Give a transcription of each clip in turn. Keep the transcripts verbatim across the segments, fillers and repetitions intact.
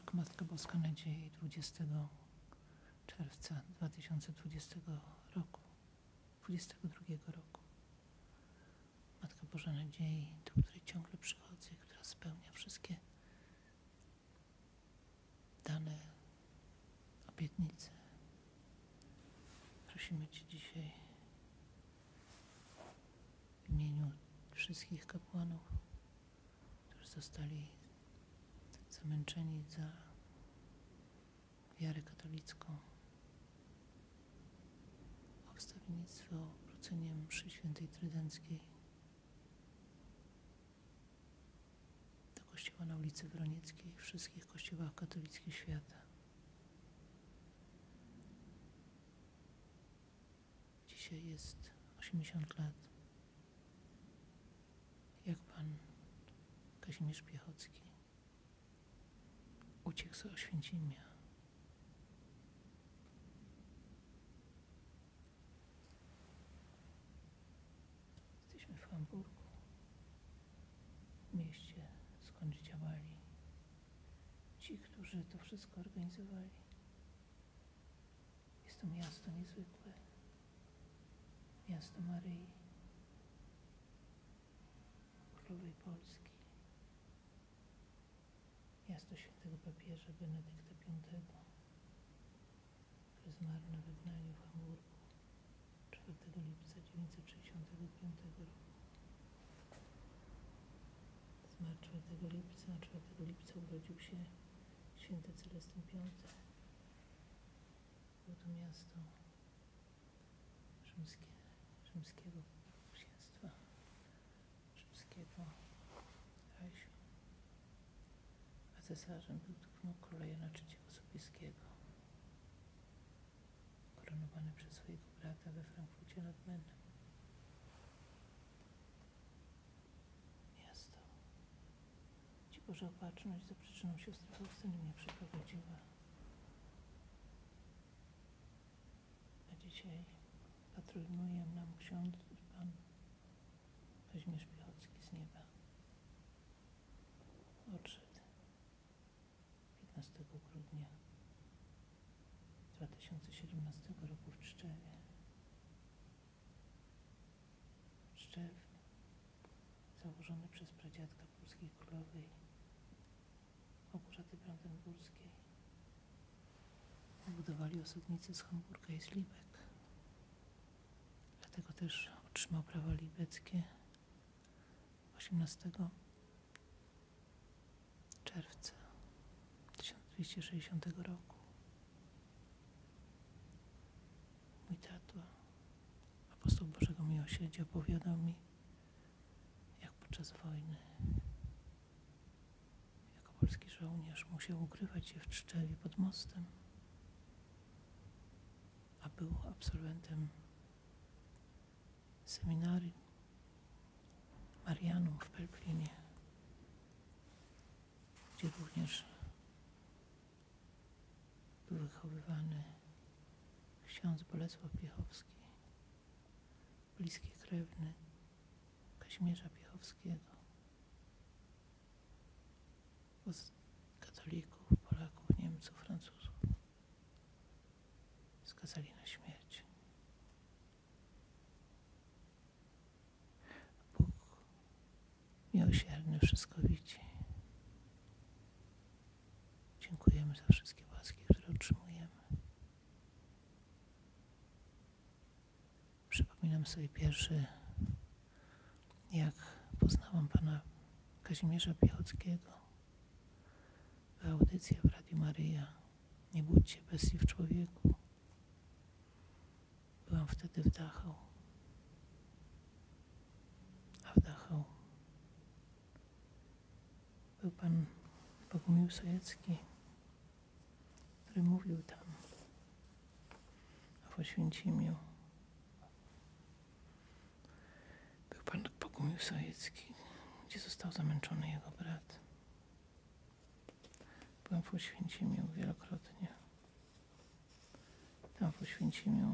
Matka Boska Nadziei dwudziestego czerwca dwa tysiące dwudziestego roku, dwudziestego drugiego roku. Matka Boża Nadziei, do której ciągle przychodzę i która spełnia wszystkie dane obietnice. Prosimy Cię dzisiaj w imieniu wszystkich kapłanów, którzy zostali zamęczeni za wiarę katolicką, o wstawiennictwo obrócenie mszy świętej trydenckiej do kościoła na ulicy Wronieckiej i wszystkich kościołach katolickich świata. Dzisiaj jest osiemdziesiąt lat, jak pan Kazimierz Piechocki uciekł z Oświęcimia. Jesteśmy w Hamburgu, w mieście, skąd działali ci, którzy to wszystko organizowali. Jest to miasto niezwykłe, miasto Maryi, Królowej Polski, miasto świętego papieża Benedykta Piątego, który zmarł na wygnaniu w Hamburgu czwartego lipca tysiąc dziewięćset sześćdziesiątego piątego roku. Zmarł czwartego lipca, a czwartego lipca urodził się święty Celestyn Piąty. Było to miasto rzymskie, rzymskiego księstwa, rzymskiego Rajsiu. A cesarzem był tu wnuk króla Jana trzeciego Sobieskiego, koronowany przez swojego brata we Frankfurcie nad Menem. Miasto, gdzie Boża Opatrzność za przyczyną siostry Faustyny mnie przeprowadziła. A dzisiaj patronuje nam ksiądz pan Kazimierz Piechocki z nieba. Odszedł piętnastego grudnia dwa tysiące siedemnastego roku w Tczewie. Tczew założony przez pradziadka polskiej królowej Małgorzaty Brandenburskiej. Budowali osadnicy z Hamburga i z Libeck. Dlatego też otrzymał prawa libeckie osiemnastego czerwca tysiąc dwieście sześćdziesiątego roku. Mój tato, apostoł Bożego Miłosierdzia, opowiadał mi, jak podczas wojny jako polski żołnierz musiał ukrywać się w Tczewie pod mostem, a był absolwentem seminarium Marianum w Pelplinie, gdzie również był wychowywany ksiądz Bolesław Piechowski, bliski krewny Kazimierza Piechowskiego. Z katolików, Polaków, Niemców, Francuzów skazali na śmierć. Bóg miłosierny wszystko widzi. Dziękujemy za wszystkie łaski, które otrzymujemy. Przypominam sobie pierwszy, jak poznałam pana Kazimierza Piechockiego. Była audycja w Radiu Maryja. Nie budźcie bestii w człowieku. Byłam wtedy w Dachau. A w Dachau był pan Bogumił Sojecki, który mówił tam w Oświęcimiu. Był pan Bogumił Sojecki, gdzie został zamęczony jego brat. Byłam w Oświęcimiu wielokrotnie. Tam w Oświęcimiu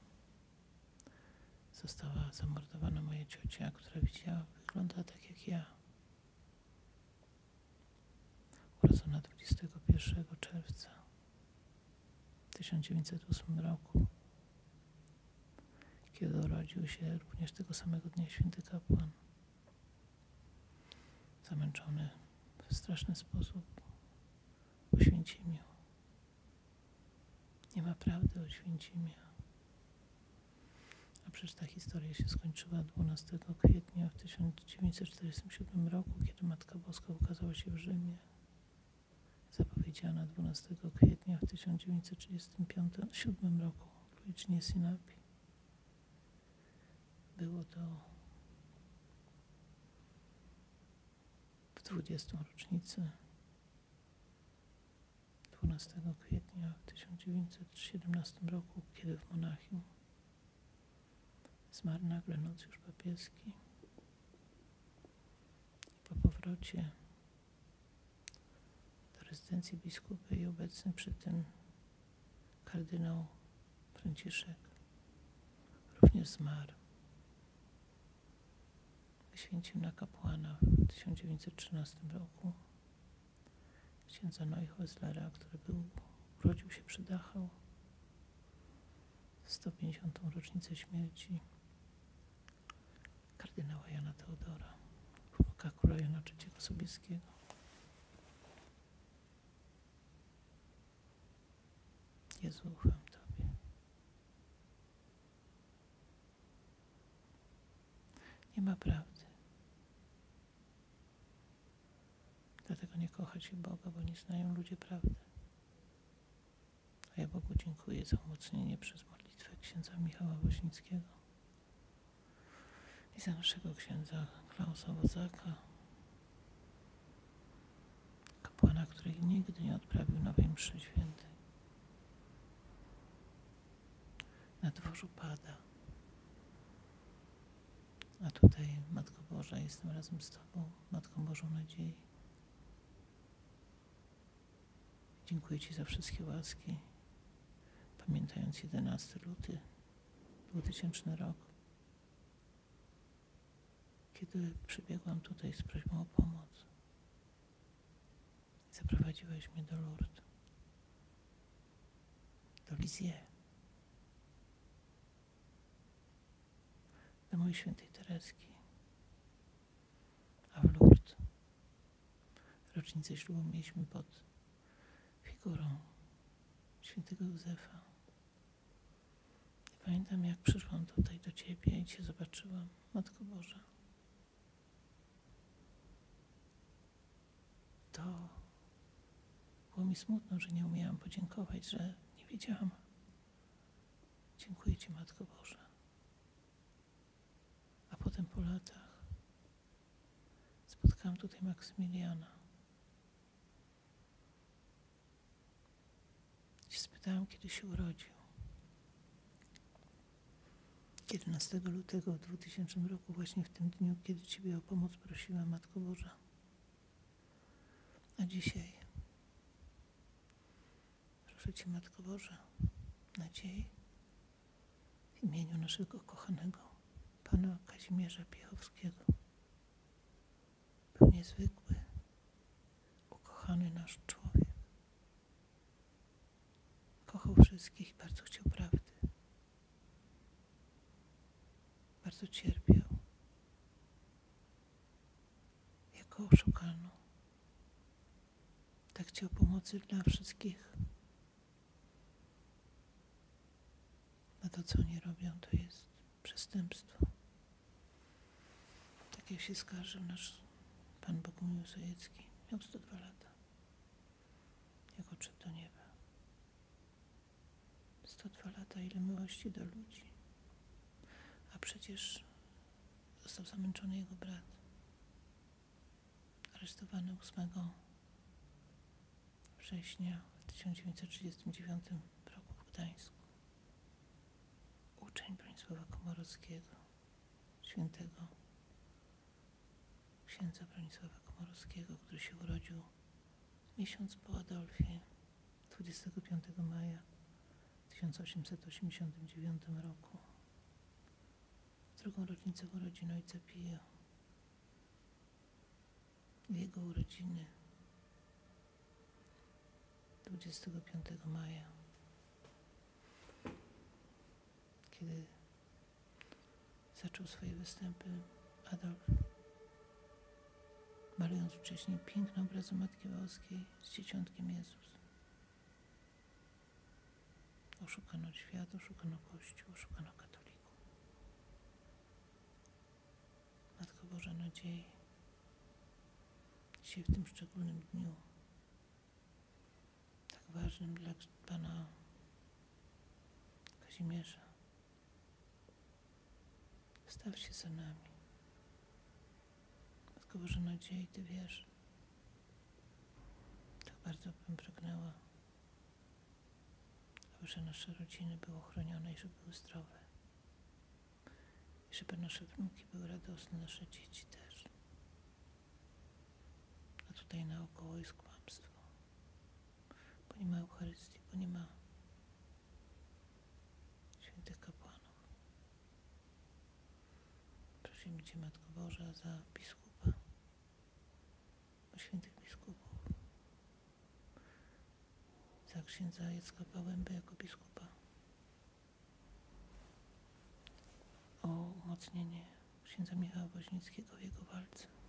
została zamordowana moja ciocia, która widziała, wygląda tak jak ja. Urodzona dwudziestego pierwszego tysiąc dziewięćset ósmym roku, kiedy urodził się również tego samego dnia święty kapłan, zamęczony w straszny sposób w Oświęcimiu. Nie ma prawdy o Oświęcimiu. A przecież ta historia się skończyła dwunastego kwietnia w tysiąc dziewięćset czterdziestym siódmym roku, kiedy Matka Boska ukazała się w Rzymie. Zapowiedziana dwunastego kwietnia w tysiąc dziewięćset trzydziestym siódmym roku Luigi Sinapi. Było to w dwudziestą rocznicę dwunastego kwietnia w tysiąc dziewięćset siedemnastym roku, kiedy w Monachium zmarł nagle nuncjusz papieski. I po powrocie do rezydencji biskupa i obecny przy tym kardynał Franciszek również zmarł. Wyświęcił na kapłana w tysiąc dziewięćset trzynastym roku księdza Neuchhäuslera, który był, urodził się przy Dachau w sto pięćdziesiątą rocznicę śmierci kardynała Jana Teodora, wnuka króla Jana trzeciego Sobieskiego. Jezu, ufam Tobie. Nie ma prawdy. Dlatego nie kocha się Boga, bo nie znają ludzie prawdy. A ja Bogu dziękuję za umocnienie przez modlitwę księdza Michała Woźnickiego i za naszego księdza Klausa Wozaka, kapłana, który nigdy nie odprawił nowej mszy świętej. Na dworzu pada, a tutaj, Matko Boża, jestem razem z Tobą, Matką Bożą Nadziei. Dziękuję Ci za wszystkie łaski, pamiętając jedenastego lutego dwutysięcznego roku, kiedy przybiegłam tutaj z prośbą o pomoc. Zaprowadziłeś mnie do Lourdes, do Lisieux, do mojej świętej Tereski, a w Lourdes rocznicę ślubu mieliśmy pod figurą świętego Józefa. I pamiętam, jak przyszłam tutaj do Ciebie i Cię zobaczyłam, Matko Boża. To było mi smutno, że nie umiałam podziękować, że nie wiedziałam. Dziękuję Ci, Matko Boża. A potem po latach spotkałam tutaj Maksymiliana. I spytałam, kiedy się urodził. jedenastego lutego w dwutysięcznym roku, właśnie w tym dniu, kiedy Ciebie o pomoc prosiła, Matko Boża. A dzisiaj proszę Cię, Matko Boża, nadziei, w imieniu naszego kochanego Pana Kazimierza Piechowskiego. Był niezwykły, ukochany nasz człowiek. Kochał wszystkich i bardzo chciał prawdy. Bardzo cierpiał, jako oszukano. Tak chciał pomocy dla wszystkich. A to, co oni robią, to jest przestępstwo. Tak jak się skarżył nasz pan Bogumił Sojecki. Miał sto dwa lata. Jak odszedł do nieba. sto dwa lata, ile miłości do ludzi. A przecież został zamęczony jego brat. Aresztowany ósmego września w tysiąc dziewięćset trzydziestym dziewiątym roku w Gdańsku. Uczeń Bronisława Komorowskiego, świętego księdza Bronisława Komorowskiego, który się urodził miesiąc po Adolfie, dwudziestego piątego maja tysiąc osiemset osiemdziesiątym dziewiątym roku. W drugą rocznicę urodzin ojca Pio. W jego urodziny dwudziestego piątego maja kiedy zaczął swoje występy Adolf, malując wcześniej piękne obrazy Matki Boskiej z Dzieciątkiem Jezus. Oszukano świat, oszukano Kościół, oszukano katolików. Matko Boża Nadziei, dzisiaj w tym szczególnym dniu, tak ważnym dla Pana Kazimierza, staw się za nami. Matko Boża Nadziei, Ty wiesz, tak bardzo bym pragnęła, aby nasze rodziny były ochronione i żeby były zdrowe. I żeby nasze wnuki były radosne, nasze dzieci też. A tutaj naokoło jest kłamstwo, bo nie ma Eucharystii, bo nie ma świętych kapłanów. Prosimy Cię, Matko Boża, za biskupa, o świętych biskupów, za księdza Jacka Pałębę jako biskupa, o umocnienie księdza Michała Woźnickiego w jego walce.